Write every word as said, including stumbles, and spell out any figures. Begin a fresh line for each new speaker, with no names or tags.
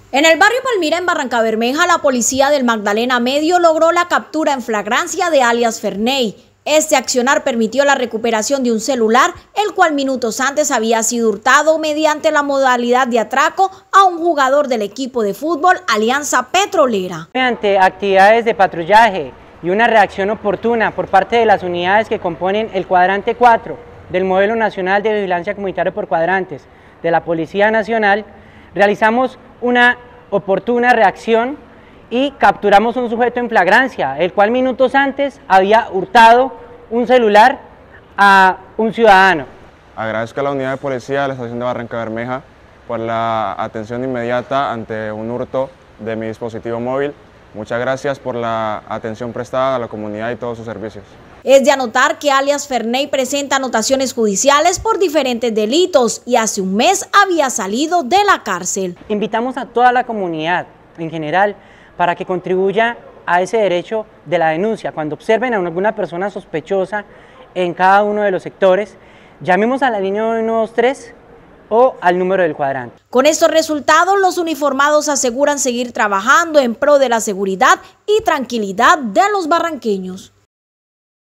En el barrio Palmira, en Barrancabermeja, la policía del Magdalena Medio logró la captura en flagrancia de alias Ferney. Este accionar permitió la recuperación de un celular, el cual minutos antes había sido hurtado mediante la modalidad de atraco a un jugador del equipo de fútbol Alianza Petrolera.
Mediante actividades de patrullaje y una reacción oportuna por parte de las unidades que componen el cuadrante cuatro del Modelo Nacional de Vigilancia Comunitaria por Cuadrantes de la Policía Nacional, realizamos una oportuna reacción y capturamos un sujeto en flagrancia, el cual minutos antes había hurtado un celular a un ciudadano.
Agradezco a la unidad de policía de la estación de Barrancabermeja por la atención inmediata ante un hurto de mi dispositivo móvil. Muchas gracias por la atención prestada a la comunidad y todos sus servicios.
Es de anotar que alias Ferney presenta anotaciones judiciales por diferentes delitos y hace un mes había salido de la cárcel.
Invitamos a toda la comunidad en general para que contribuya a ese derecho de la denuncia. Cuando observen a alguna persona sospechosa en cada uno de los sectores, llamemos a la línea uno dos tres o al número del cuadrante.
Con estos resultados, los uniformados aseguran seguir trabajando en pro de la seguridad y tranquilidad de los barranqueños.